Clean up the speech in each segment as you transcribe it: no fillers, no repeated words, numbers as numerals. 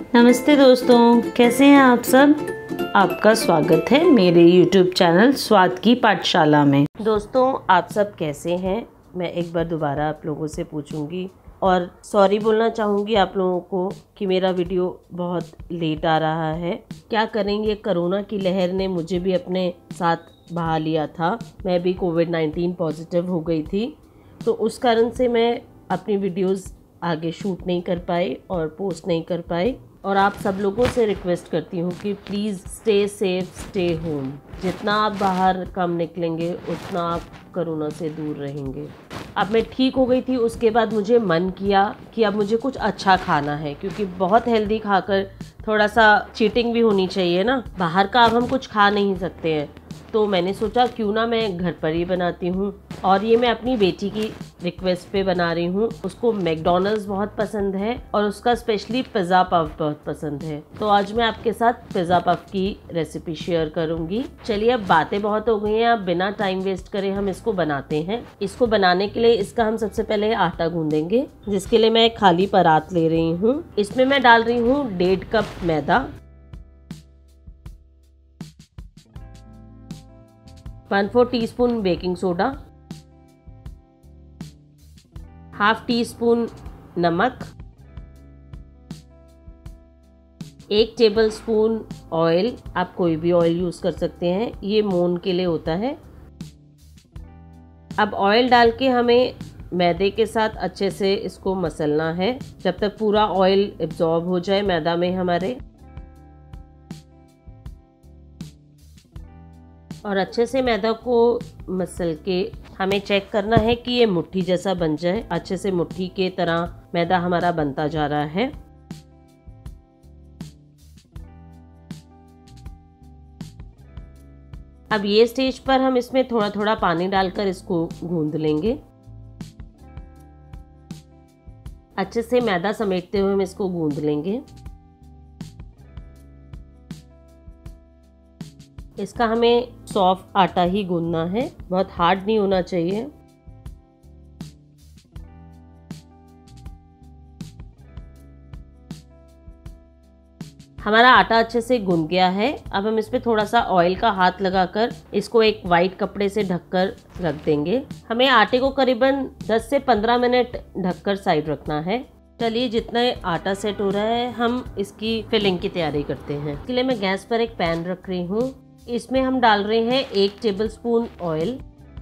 नमस्ते दोस्तों, कैसे हैं आप सब। आपका स्वागत है मेरे YouTube चैनल स्वाद की पाठशाला में। दोस्तों, आप सब कैसे हैं? मैं एक बार दोबारा आप लोगों से पूछूंगी और सॉरी बोलना चाहूँगी आप लोगों को कि मेरा वीडियो बहुत लेट आ रहा है। क्या करेंगे, कोरोना की लहर ने मुझे भी अपने साथ बहा लिया था। मैं भी कोविड-19 पॉजिटिव हो गई थी, तो उस कारण से मैं अपनी वीडियोस आगे शूट नहीं कर पाई और पोस्ट नहीं कर पाई। और आप सब लोगों से रिक्वेस्ट करती हूँ कि please stay safe, stay home. जितना आप बाहर कम निकलेंगे उतना आप कोरोना से दूर रहेंगे। अब मैं ठीक हो गई थी, उसके बाद मुझे मन किया कि अब मुझे कुछ अच्छा खाना है, क्योंकि बहुत हेल्दी खाकर थोड़ा सा चीटिंग भी होनी चाहिए ना। बाहर का अब हम कुछ खा नहीं सकते हैं, तो मैंने सोचा क्यों ना मैं घर पर ही बनाती हूँ। और ये मैं अपनी बेटी की रिक्वेस्ट पे बना रही हूँ। उसको मैकडॉनल्ड्स बहुत पसंद है और उसका स्पेशली पिज़्ज़ा पफ बहुत पसंद है। तो आज मैं आपके साथ पिज़्ज़ा पफ की रेसिपी शेयर करूँगी। चलिए, अब बातें बहुत हो गई हैं, अब बिना टाइम वेस्ट करे हम इसको बनाते हैं। इसको बनाने के लिए इसका हम सबसे पहले आटा गूंदेंगे, जिसके लिए मैं एक खाली परात ले रही हूँ। इसमें मैं डाल रही हूँ 1.5 कप मैदा, 1/4 टीस्पून बेकिंग सोडा, ½ टीस्पून नमक, 1 टेबलस्पून ऑयल। आप कोई भी ऑयल यूज़ कर सकते हैं, ये मोन के लिए होता है। अब ऑयल डाल के हमें मैदे के साथ अच्छे से इसको मसलना है जब तक पूरा ऑयल एब्जॉर्ब हो जाए मैदा में हमारे। और अच्छे से मैदा को मसल के हमें चेक करना है कि ये मुट्ठी जैसा बन जाए। अच्छे से मुट्ठी के तरह मैदा हमारा बनता जा रहा है। अब ये स्टेज पर हम इसमें थोड़ा थोड़ा पानी डालकर इसको गूंद लेंगे। अच्छे से मैदा समेटते हुए हम इसको गूंद लेंगे। इसका हमें सॉफ्ट आटा ही गूंदना है, बहुत हार्ड नहीं होना चाहिए। हमारा आटा अच्छे से गूंद गया है। अब हम इस पे थोड़ा सा ऑयल का हाथ लगाकर इसको एक वाइट कपड़े से ढककर रख देंगे। हमें आटे को करीबन 10 से 15 मिनट ढककर साइड रखना है। चलिए, जितना आटा सेट हो रहा है हम इसकी फिलिंग की तैयारी करते हैं। इसके लिए मैं गैस पर एक पैन रख रही हूँ। इसमें हम डाल रहे हैं 1 टेबलस्पून ऑयल।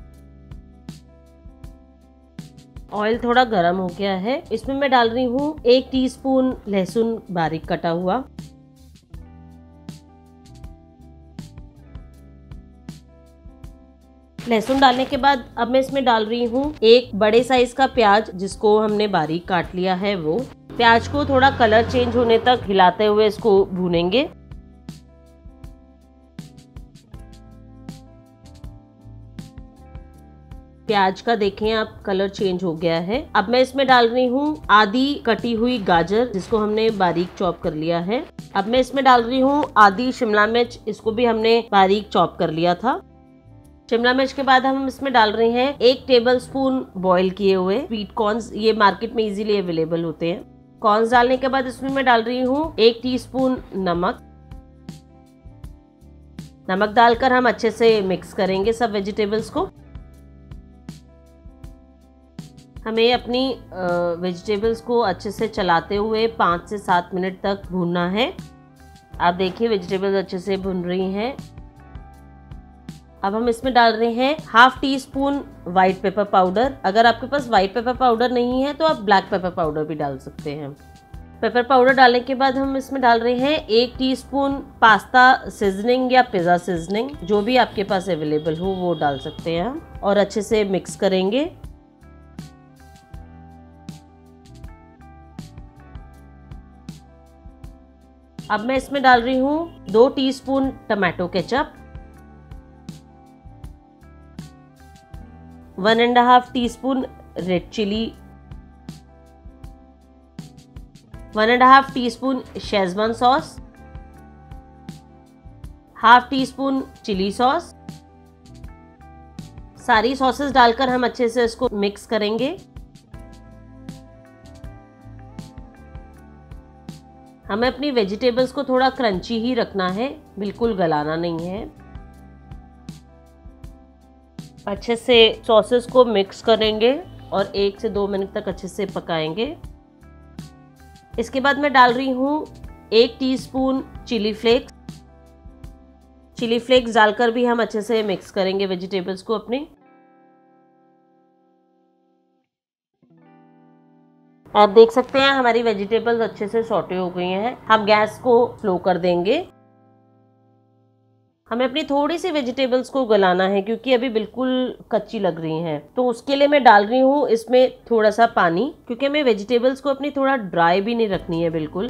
ऑयल थोड़ा गर्म हो गया है। इसमें मैं डाल रही हूँ 1 टीस्पून लहसुन बारीक कटा हुआ, लहसुन डालने के बाद अब मैं इसमें डाल रही हूँ 1 बड़े साइज का प्याज, जिसको हमने बारीक काट लिया है। वो प्याज को थोड़ा कलर चेंज होने तक हिलाते हुए इसको भूनेंगे। प्याज का देखें आप, कलर चेंज हो गया है। अब मैं इसमें डाल रही हूँ आधी कटी हुई गाजर, जिसको हमने बारीक चॉप कर लिया है। अब मैं इसमें डाल रही हूँ आधी शिमला मिर्च, इसको भी हमने बारीक चॉप कर लिया था। शिमला मिर्च के बाद हम इसमें डाल रहे हैं 1 टेबलस्पून बॉईल किए हुए स्वीट कॉर्न्स। ये मार्केट में इजीली अवेलेबल होते हैं। कॉर्न्स डालने के बाद इसमें मैं डाल रही हूँ 1 टीस्पून नमक। नमक डालकर हम अच्छे से मिक्स करेंगे सब वेजिटेबल्स को। हमें अपनी वेजिटेबल्स को अच्छे से चलाते हुए 5 से 7 मिनट तक भूनना है। आप देखिए, वेजिटेबल्स अच्छे से भुन रही हैं। अब हम इसमें डाल रहे हैं ½ टीस्पून व्हाइट पेपर पाउडर। अगर आपके पास व्हाइट पेपर पाउडर नहीं है तो आप ब्लैक पेपर पाउडर भी डाल सकते हैं। पेपर पाउडर डालने के बाद हम इसमें डाल रहे हैं 1 टीस्पून पास्ता सीजनिंग या पिज़्ज़ा सीजनिंग, जो भी आपके पास अवेलेबल हो वो डाल सकते हैं हम। और अच्छे से मिक्स करेंगे। अब मैं इसमें डाल रही हूँ 2 teaspoon tomato ketchup, 1.5 teaspoon red chilli, 1.5 teaspoon schezwan sauce, ½ teaspoon chilli sauce. सारी सॉसेस डालकर हम अच्छे से इसको मिक्स करेंगे। हमें अपनी वेजिटेबल्स को थोड़ा क्रंची ही रखना है, बिल्कुल गलाना नहीं है। अच्छे से सॉसेस को मिक्स करेंगे और 1 से 2 मिनट तक अच्छे से पकाएंगे। इसके बाद मैं डाल रही हूँ 1 teaspoon chilli flakes. Chilli flakes डालकर भी हम अच्छे से मिक्स करेंगे वेजिटेबल्स को अपनी। आप देख सकते हैं हमारी वेजिटेबल्स अच्छे से सॉटे हो गई हैं। हम गैस को स्लो कर देंगे। हमें अपनी थोड़ी सी वेजिटेबल्स को गलाना है क्योंकि अभी बिल्कुल कच्ची लग रही हैं। तो उसके लिए मैं डाल रही हूँ इसमें थोड़ा सा पानी, क्योंकि हमें वेजिटेबल्स को अपनी थोड़ा ड्राई भी नहीं रखनी है बिल्कुल।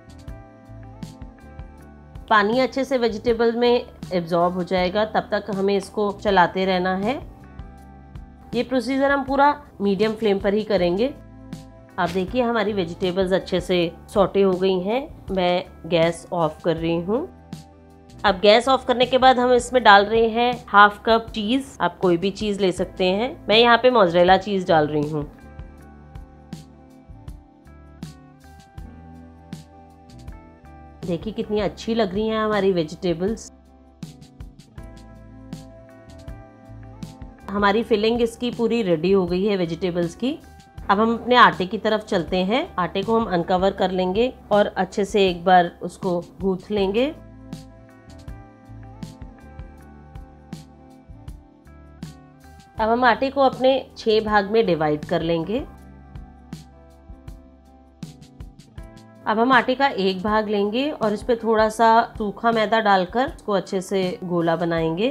पानी अच्छे से वेजिटेबल में एब्जॉर्ब हो जाएगा, तब तक हमें इसको चलाते रहना है। ये प्रोसीजर हम पूरा मीडियम फ्लेम पर ही करेंगे। आप देखिए हमारी वेजिटेबल्स अच्छे से सॉटे हो गई हैं। मैं गैस ऑफ कर रही हूँ। अब गैस ऑफ करने के बाद हम इसमें डाल रहे हैं 1/2 कप चीज। आप कोई भी चीज ले सकते हैं। मैं यहाँ पे मोज़रेला चीज डाल रही हूँ। देखिए कितनी अच्छी लग रही हैं हमारी वेजिटेबल्स। हमारी फिलिंग इसकी पूरी रेडी हो गई है वेजिटेबल्स की। अब हम अपने आटे की तरफ चलते हैं। आटे को हम अनकवर कर लेंगे और अच्छे से एक बार उसको गूंथ लेंगे। अब हम आटे को अपने 6 भाग में डिवाइड कर लेंगे। अब हम आटे का एक भाग लेंगे और इस पे थोड़ा सा सूखा मैदा डालकर इसको अच्छे से गोला बनाएंगे।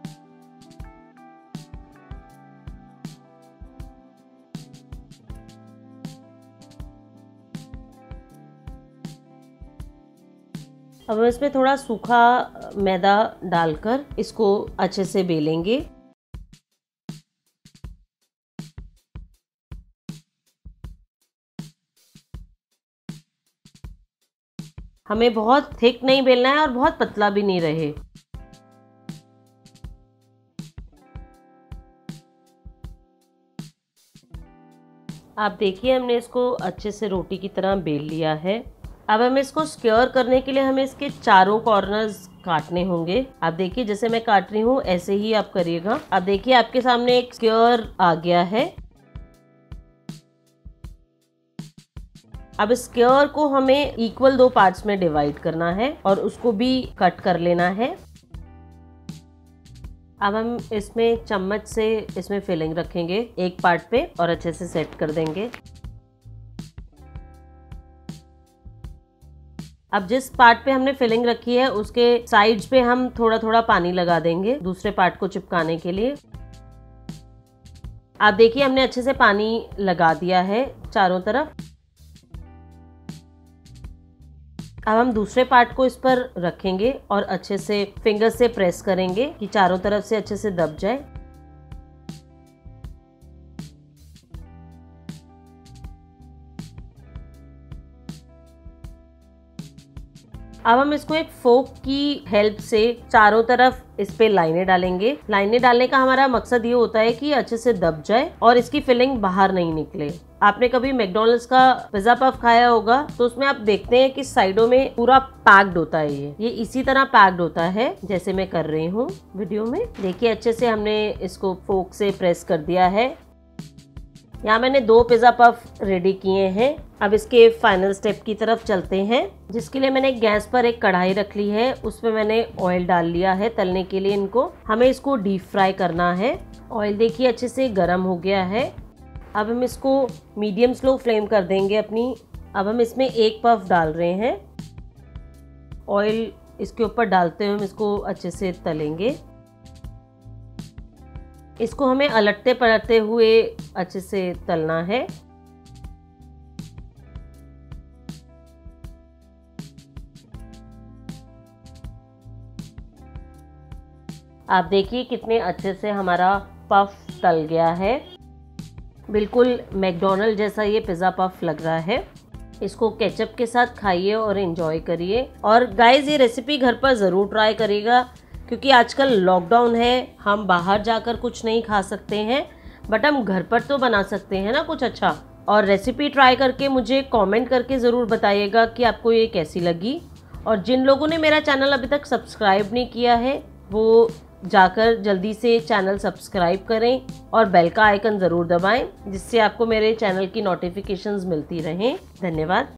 अब हम इसमें थोड़ा सूखा मैदा डालकर इसको अच्छे से बेलेंगे। हमें बहुत थिक नहीं बेलना है और बहुत पतला भी नहीं रहे। आप देखिए हमने इसको अच्छे से रोटी की तरह बेल लिया है। अब हमें इसको स्क्योर करने के लिए हमें इसके चारों कॉर्नर्स काटने होंगे। आप देखिए जैसे मैं काट रही हूँ ऐसे ही आप करिएगा। आप देखिए आपके सामने एक स्क्योर आ गया है। अब स्क्योर को हमें इक्वल 2 पार्ट्स में डिवाइड करना है और उसको भी कट कर लेना है। अब हम इसमें चम्मच से इसमें फिलिंग रखेंगे एक पार्ट पे और अच्छे से सेट कर देंगे। अब जिस पार्ट पे हमने फिलिंग रखी है उसके साइड्स पे हम थोड़ा थोड़ा पानी लगा देंगे दूसरे पार्ट को चिपकाने के लिए। आप देखिए हमने अच्छे से पानी लगा दिया है चारों तरफ। अब हम दूसरे पार्ट को इस पर रखेंगे और अच्छे से फिंगर से प्रेस करेंगे कि चारों तरफ से अच्छे से दब जाए। अब हम इसको एक फोक की हेल्प से चारों तरफ इस पे लाइनें डालेंगे। लाइनें डालने का हमारा मकसद ये होता है कि अच्छे से दब जाए और इसकी फिलिंग बाहर नहीं निकले। आपने कभी मैकडॉनल्ड्स का पिज्जा पफ खाया होगा तो उसमें आप देखते हैं कि साइडों में पूरा पैक्ड होता है। ये इसी तरह पैक्ड होता है जैसे मैं कर रही हूँ वीडियो में। देखिए अच्छे से हमने इसको फोक से प्रेस कर दिया है। यहाँ मैंने 2 पिज्जा पफ रेडी किए हैं। अब इसके फाइनल स्टेप की तरफ चलते हैं, जिसके लिए मैंने गैस पर एक कढ़ाई रख ली है। उसमें मैंने ऑयल डाल लिया है तलने के लिए इनको। हमें इसको डीप फ्राई करना है। ऑयल देखिए अच्छे से गर्म हो गया है। अब हम इसको मीडियम स्लो फ्लेम कर देंगे अपनी। अब हम इसमें एक पफ डाल रहे हैं। ऑयल इसके ऊपर डालते हुए हम इसको अच्छे से तलेंगे। इसको हमें अलटते पलटते हुए अच्छे से तलना है। आप देखिए कितने अच्छे से हमारा पफ तल गया है। बिल्कुल मैकडॉनल्ड जैसा ये पिज़्ज़ा पफ लग रहा है। इसको केचप के साथ खाइए और एंजॉय करिए। और गाइस ये रेसिपी घर पर ज़रूर ट्राई करिएगा, क्योंकि आजकल लॉकडाउन है, हम बाहर जाकर कुछ नहीं खा सकते हैं, बट हम घर पर तो बना सकते हैं ना कुछ अच्छा। और रेसिपी ट्राई करके मुझे कमेंट करके ज़रूर बताइएगा कि आपको ये कैसी लगी। और जिन लोगों ने मेरा चैनल अभी तक सब्सक्राइब नहीं किया है वो जाकर जल्दी से चैनल सब्सक्राइब करें और बेल का आइकन ज़रूर दबाएं, जिससे आपको मेरे चैनल की नोटिफिकेशंस मिलती रहें। धन्यवाद।